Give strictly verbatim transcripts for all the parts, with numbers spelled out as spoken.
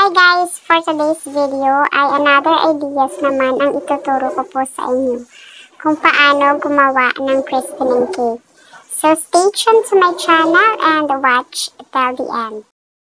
Hi guys! For today's video ay another ideas naman ang ituturo ko po sa inyo kung paano gumawa ng christening cake. So stay tuned to my channel and watch till the end.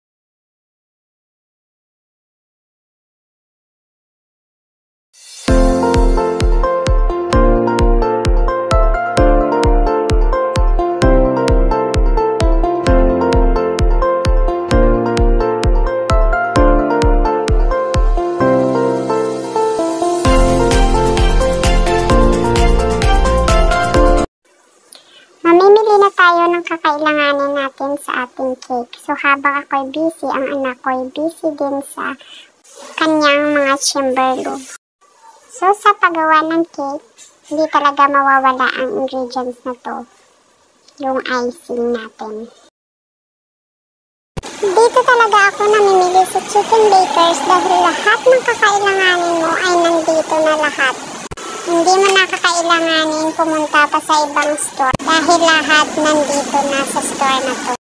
Mamimili na tayo ng kakailanganin natin sa ating cake. So habang ako'y busy, ang anak ko'y busy din sa kanyang mga chamberlo. So sa paggawa ng cake, hindi talaga mawawala ang ingredients na to, yung icing natin. Dito talaga ako namimili sa Chicken Bakers dahil lahat ng kakailanganin mo ay nandito na lahat. Hindi mo nakakailanganin pumunta pa sa ibang store dahil lahat nandito na sa store na to.